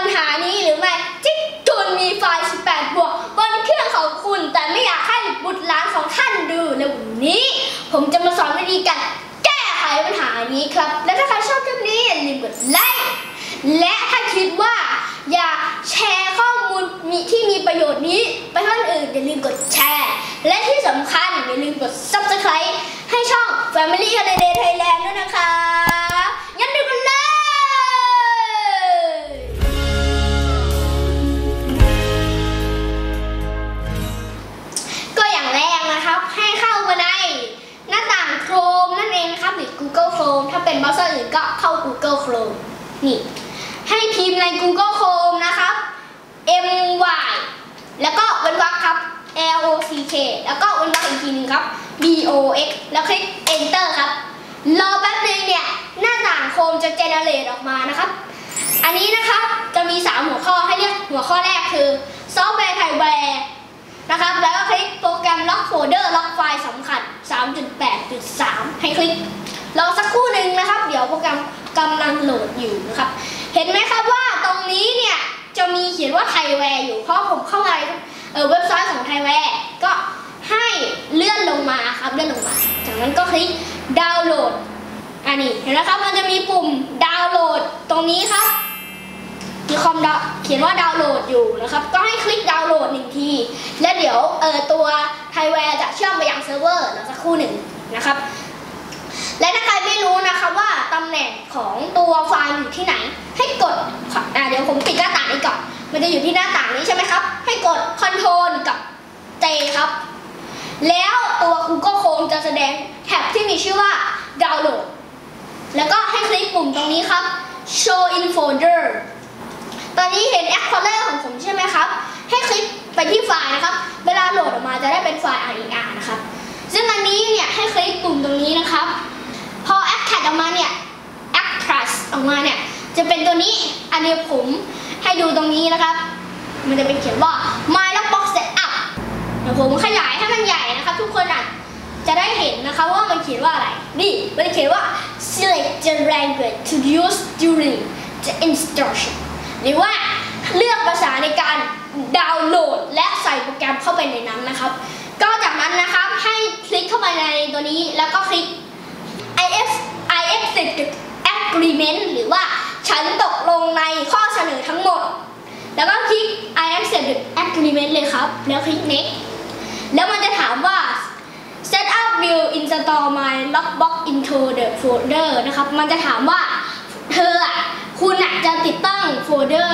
หานี้หรือไม่ที่คุณมีไฟล์18 บวกบนเครื่องของคุณแต่ไม่อยากให้บุตรหลานของท่านดูในวันนี้ผมจะมาสอนวิธีการแก้ไขปัญหานี้ครับและถ้าใครชอบคลิปนี้อย่าลืมกดไลค์และถ้าคิดว่าอยากแชร์ข้อมูลที่มีประโยชน์นี้ไปให้คนอื่นอย่าลืมกดแชร์และที่สำคัญอย่าลืมกด Subscribe ให้ช่อง Family Holiday Thailand ด้วยนะคะงั้นดูกันเลยก็อย่างแรกนะครับให้เข้ามาในหน้าต่าง Chrome นั่นเองนะครับหรือ Google Chrome ถ้าเป็นเบราว์เซอร์อื่นก็เข้า Google Chrome นี่ให้พิมพ์ใน Google Chrome นะครับ MY แล้วก็เว้นวรรคครับ LOCK แล้วก็เว้นวรรคอีกทีนึงครับ BOX แล้วคลิก Enter ครับรอแป๊บนึงเนี่ยหน้าต่างโคมจะเจเนเรตออกมานะครับอันนี้นะครับจะมี3หัวข้อให้เลือกหัวข้อแรกคือซอฟต์แวร์ไทยแวร์นะครับแล้วก็คลิกโปรแกรมล็อกโฟลเดอร์ล็อกไฟล์สำคัญ 3.8.3 ให้คลิกรอสักครู่หนึ่งนะครับเดี๋ยวโปรแกรมกำลังโหลดอยู่นะครับเห็นไหมครับว่าตรงนี้เนี่ยจะมีเขียนว่าไทยแวร์อยู่เพราะผมเข้าไปเว็บไซต์ของไทยแวร์ก็ให้เลื่อนลงมาครับเลื่อนลงมาจากนั้นก็คลิกดาวน์โหลดอันนี้เห็นไหมครับมันจะมีปุ่มดาวน์โหลดตรงนี้ครับมีคอมเขียนว่าดาวน์โหลดอยู่นะครับก็ให้คลิกดาวน์โหลด1 ทีและเดี๋ยวตัวไทยแวร์จะเชื่อมไปยังเซิร์ฟเวอร์สักครู่หนึ่งนะครับและถ้าใครไม่รู้นะครับว่าตำแหน่งของตัวไฟล์อยู่ที่ไหนให้กดเดี๋ยวผมปิดหน้าต่างนี้ก่อนมันจะอยู่ที่หน้าต่างนี้ใช่ไหมครับให้กด Ctrl กับ J ครับแล้วตัว Google Chrome จะแสดงแท็บที่มีชื่อว่าดาวน์โหลดแล้วก็ให้คลิกปุ่มตรงนี้ครับ Show in Folder ตอนนี้เห็น Explorer ของผมใช่ไหมครับให้คลิกไปที่ไฟล์นะครับเวลาโหลดออกมาจะได้เป็นไฟล์ RER นะครับซึ่งอันนี้เนี่ยให้คลิกปุ่มตรงนี้นะครับพอ Extract ออกมาเนี่ย Extract ออกมาเนี่ยจะเป็นตัวนี้อันนี้ผมให้ดูตรงนี้นะครับมันจะเป็นเขียนว่า My Lockbox Setup เดี๋ยวผมขยายให้มันใหญ่นะครับทุกคนอาจจะได้เห็นนะคะว่ามันเขียนว่าอะไรนี่มันเขียนว่า Select the language to use during the installation หรือว่าเลือกภาษาในการดาวน์โหลดและใส่โปรแกรมเข้าไปในนั้นนะครับก็จากนั้นนะครับให้คลิกเข้าไปในตัวนี้แล้วก็คลิก I accept agreement หรือว่าฉันตกลงในข้อเสนอทั้งหมดแล้วก็คลิก I accept agreement เลยครับแล้วคลิก next แล้วมันจะถามว่า setup will install my lockbox into the folder นะครับมันจะถามว่าคุณจะติดตั้งโฟลเดอร์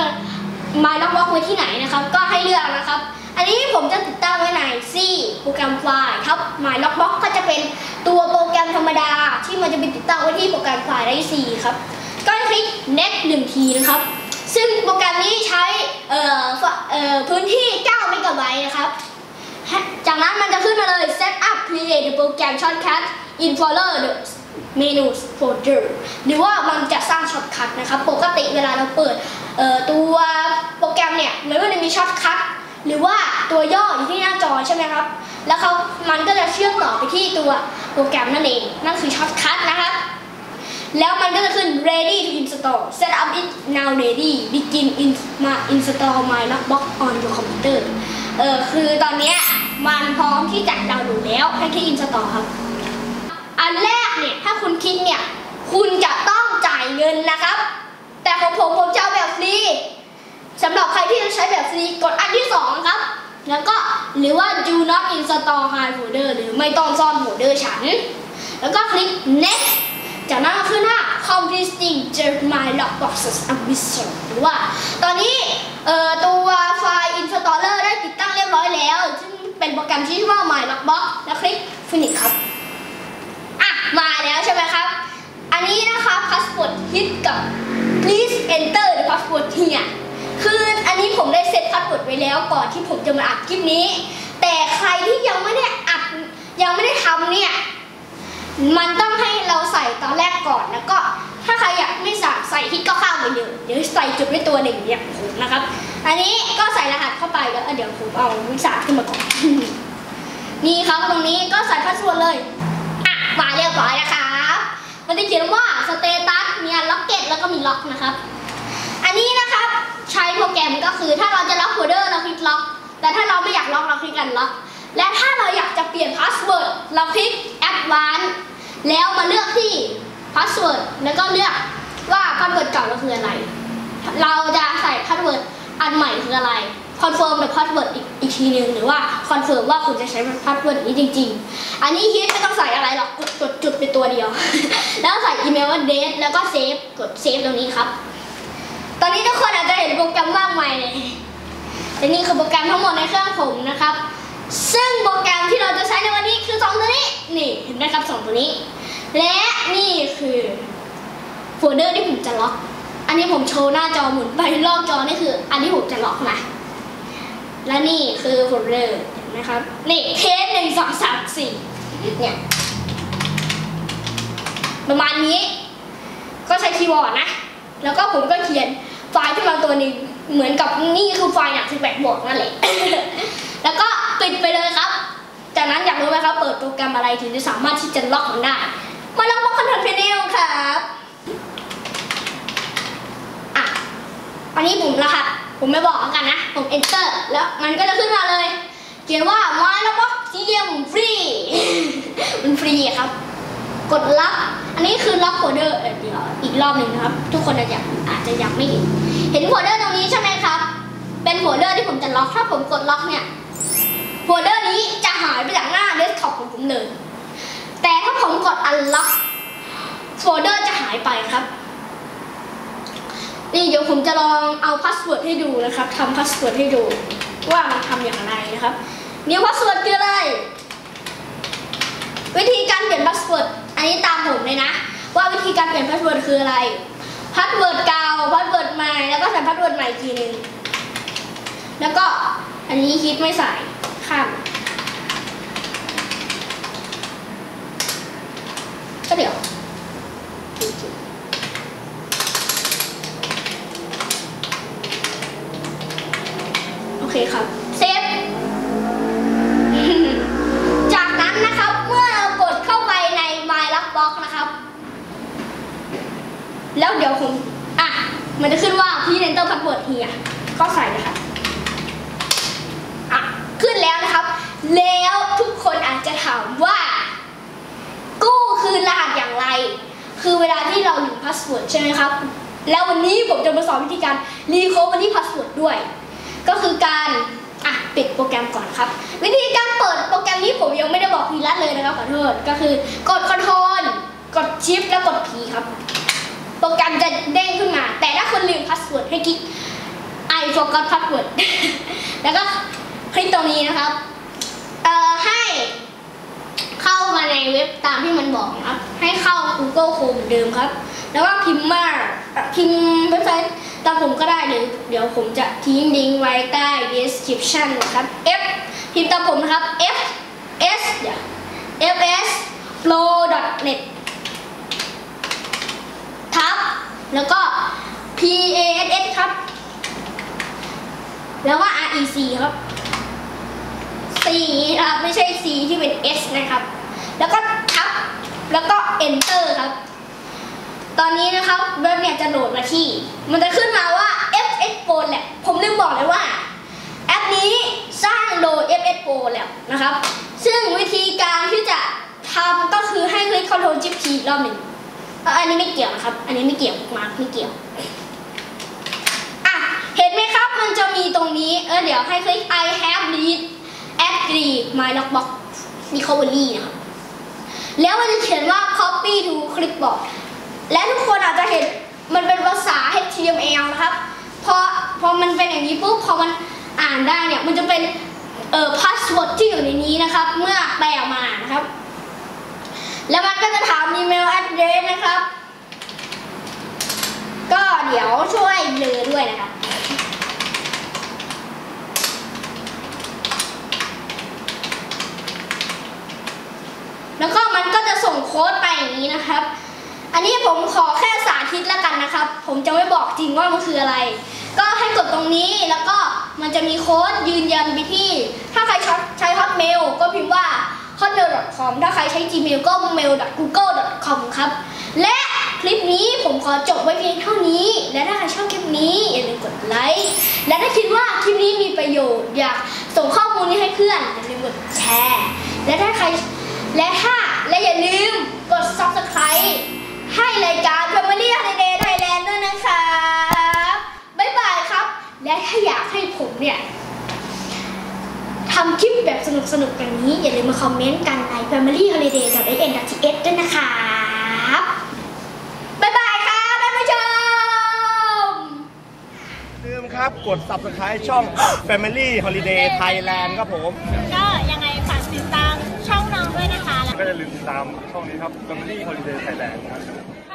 my lockbox ไว้ที่ไหนนะครับก็ให้เลือกนะครับอันนี้ผมจะติดตั้งไว้ใน C โปรแกรมไฟล์ครับ my lockbox ก็จะเป็นตัวโปรแกรมธรรมดาที่มันจะเป็นติดตั้งไว้ที่โปรแกรมไฟล์ได้ C ครับก็คลิก next 1 ทีนะครับซึ่งโปรแกรมนี้ใช้พื้นที่9 เมกะไบต์นะครับจากนั้นมันจะขึ้นมาเลย set up create the program shortcut in folder the menu folder หรือว่ามันจะสร้างช็อตคัทนะครับปกติเวลาเราเปิดตัวโปรแกรมเนี่ยมันก็จะมีช็อตคัทหรือว่าตัวย่ออยู่ที่หน้าจอใช่ไหมครับแล้วมันก็จะเชื่อมต่อไปที่ตัวโปรแกรมนั่นเองนั่นคือช็อตคัทนะครับแล้วมันก็จะขึ้น ready to install set up it now ready begin install my lockbox on your computer คือตอนนี้มันพร้อมที่จะดาวน์โหลดแล้วให้คลิก install ครับอันแรกเนี่ยถ้าคุณคลิกเนี่ยคุณจะต้องจ่ายเงินนะครับแต่ของผมจะเอาแบบฟรีสำหรับใครที่จะใช้แบบฟรีกดอันที่2ครับแล้วก็หรือว่า do not install hide folder หรือไม่ต้องซ่อนโฟลเดอร์ฉันแล้วก็คลิก next จากนั้นก็ขึ้นว่า completing my lockboxes ambition หรือว่าตอนนี้ตัวไฟล์ installer ได้ติดตั้งเรียบร้อยแล้วซึ่งเป็นโปรแกรมที่ชื่อว่า my lockbox แล้วคลิก finish ครับมาแล้วใช่ไหมครับอันนี้นะคะพาสปอร์ตฮิตกับ please enter the password here คืออันนี้ผมได้เซตพาสปอร์ตไว้แล้วก่อนที่ผมจะมาอัดคลิปนี้แต่ใครที่ยังไม่ได้อัดยังไม่ได้ทำเนี่ยมันต้องให้เราใส่ตอนแรกก่อนแล้วก็ถ้าใครอยากไม่ใส่ฮิตก็ข้ามไปเลยเดี๋ยวใส่จุดไว้ตัวหนึ่งอย่างผมนะครับอันนี้ก็ใส่รหัสเข้าไปแล้วเดี๋ยวผมเอาวิสาขึ้นมาก่อนนี่ครับตรงนี้ก็ใส่พาสเวิร์ดเลยมาเรียบร้อยนะครับมันจะเขียนว่าสเตตัสมีล็อกเก็ตแล้วก็มีล็อกนะครับอันนี้นะครับใช้โปรแกรมก็คือถ้าเราจะล็อกโฟลเดอร์เราคลิกล็อกแต่ถ้าเราไม่อยากล็อกเราคลิกอันล็อกและถ้าเราอยากจะเปลี่ยนพาสเวิร์ดเราคลิก Advanced แล้วมาเลือกที่พาสเวิร์ดแล้วก็เลือกว่าพาสเวิร์ดเก่าเราคืออะไรเราจะใส่พาสเวิร์ดอันใหม่คืออะไรคอนเฟิร์มแบบพาสเวิร์ดอีกทีนึงหรือว่าคอนเฟิร์มว่าคุณจะใช้พาสเวิร์ดนี้จริงๆอันนี้คิดไม่ต้องใส่อะไรหรอกกดจุดเป็นตัวเดียว แล้วใส่อีเมลว่าเดทแล้วก็เซฟกดเซฟตรงนี้ครับตอนนี้ทุกคนอาจจะเห็นโปรแกรมมากมายเลยแต่นี่คือโปรแกรมทั้งหมดในเครื่องผมนะครับซึ่งโปรแกรมที่เราจะใช้ในวันนี้คือ2ตัวนี้นี่เห็นไหมครับ2ตัวนี้และนี่คือโฟลเดอร์ที่ผมจะล็อกอันนี้ผมโชว์หน้าจอหมุนไปรอบจอนี่คืออันที่ผมจะล็อกนะและนี่คือโฟลเดอร์นะครับนี่เคส1 2 3 4เนี่ยประมาณนี้ก็ใช้คีย์บอร์ดนะแล้วก็ผมก็เขียนไฟล์ขึ้นมาตัวหนึ่งเหมือนกับนี่คือไฟล์หนัก18 บวกนั่นแหละ แล้วก็ปิดไปเลยครับจากนั้นอยากรู้ไหมครับเปิดโปรแกรมอะไรถึงจะสามารถที่จะล็อกมันได้มาล็อกคอนโทรลแพนเนลครับอันนี้ผมรหัสผมไม่บอกกันนะผม enter แล้วมันก็จะขึ้นมาเลยเขียนว่า My Lockbox GM Free มันฟรีครับกดล็อกอันนี้คือล็อกโฟลเดอร์เดี๋ยวอีกรอบหนึ่งนะครับทุกคนอาจจะยังไม่เห็นโฟลเดอร์ตรงนี้ใช่ไหมครับเป็นโฟลเดอร์ที่ผมจะล็อกถ้าผมกดล็อกเนี่ยโฟลเดอร์นี้จะหายไปจากหน้าเดสก์ท็อปของผมเลยแต่ถ้าผมกด unlock โฟลเดอร์จะหายไปครับนี่เดี๋ยวผมจะลองเอาพาสเวิร์ดให้ดูนะครับทำพาสเวิร์ดให้ดูว่ามันทำอย่างไรนะครับนี่พาสเวิร์ดคืออะไรวิธีการเปลี่ยนพาสเวิร์ดอันนี้ตามผมเลยนะว่าวิธีการเปลี่ยนพาสเวิร์ดคืออะไรพาสเวิร์ดเก่าพาสเวิร์ดใหม่แล้วก็ใส่พาสเวิร์ดใหม่ทีนึงแล้วก็อันนี้คิดไม่ใส่ข้ามก็เดี๋ยวโอเคครับเซฟ จากนั้นนะครับเมื่อเรากดเข้าไปใน My Lockbox นะครับแล้วเดี๋ยวผมมันจะขึ้นว่า Please enter password here ก็ใส่นะครับขึ้นแล้วนะครับแล้วทุกคนอาจจะถามว่ากู้คืนรหัสอย่างไรคือเวลาที่เราลืมพาสเวิร์ดใช่ไหมครับแล้ววันนี้ผมจะมาสอนวิธีการรีโคเวอรี่พาสเวิร์ดด้วยก็คือการปิดโปรแกรมก่อนครับวิธีการเปิดโปรแกรมนี้ผมยังไม่ได้บอกพีรัตเลยนะครับขอโทษก็คือกด Ctrl กด Shift แล้วกด P ครับโปรแกรมจะเด้งขึ้นมาแต่ถ้าคุณลืมพาสเวิร์ดให้คลิก I forgot password แล้วก็คลิกตรงนี้นะครับให้เข้ามาในเว็บตามที่มันบอกนะครับให้เข้า Google Chrome เหมือนเดิมครับแล้วก็พิมพ์เว็บไซต์ตามผมก็ได้เลยเดี๋ยวผมจะทิ้งลิงก์ไว้ใต้ description นะครับ พิมพ์ตามผมนะครับ fspro.net ทับแล้วก็ pass ครับแล้วก็ rec ครับ C ครับไม่ใช่ C ที่เป็น S นะครับแล้วก็ทับแล้วก็ enter ครับตอนนี้นะครับเว็บเนี่ยจะโหลดมาที่มันจะขึ้นมาว่า FS Pro Lab ผมลืมบอกเลยว่าแอปนี้สร้างโดย FS Pro Lab นะครับซึ่งวิธีการที่จะทำก็คือให้คลิก Ctrl Shift T รอบหนึ่งอันนี้ไม่เกี่ยวนะครับอันนี้ไม่เกี่ยวมาร์กไม่เกี่ยวเห็นไหมครับมันจะมีตรงนี้เดี๋ยวให้คลิก I have read agree my lockbox recovery นะครับแล้วมันจะเขียนว่า copy to clipboard และทุกคนอาจจะเห็นมันเป็นภาษา HTML นะครับพอมันเป็นอย่างนี้ปุ๊บพอมันอ่านได้เนี่ยมันจะเป็นพาสเวิร์ดที่อยู่ในนี้นะครับเมื่อแปลออกมานะครับแล้วมันก็จะถามอีเมล address นะครับก็เดี๋ยวช่วยเบลอด้วยนะครับแล้วก็มันก็จะส่งโค้ดไปอย่างนี้นะครับอันนี้ผมขอแค่สาธิตแล้วกันนะครับผมจะไม่บอกจริงว่ามันคืออะไรก็ให้กดตรงนี้แล้วก็มันจะมีโค้ดยืนยันไปที่ถ้าใครใช้ Hotmail ก็พิมพ์ว่า hotmail.com ถ้าใครใช้ Gmail ก็ mail.google.com ครับและคลิปนี้ผมขอจบไว้เพียงเท่านี้และถ้าใครชอบคลิปนี้อย่าลืมกดไลค์และถ้าคิดว่าคลิปนี้มีประโยชน์อยากส่งข้อมูลนี้ให้เพื่อนอย่าลืมกดแชร์และอย่าลืมกด Subscribe ให้รายการ Family Holiday Thailand ด้วยนะครับบ๊ายบายครับและถ้าอยากให้ผมเนี่ยทำคลิปแบบสนุกๆอย่างนี้อย่าลืมมาคอมเมนต์กันใน familyholiday.in.th ด้วยนะครับบ๊ายบายครับท่านผู้ชมลืมครับกด Subscribe ช่อง Family Holiday Thailand ครับผมก็ยังไงฝากติดตามช่องน้องด้วยนะคะก็อย่าลืมติดตามช่องนี้ครับ Family Holiday Thailand ครับ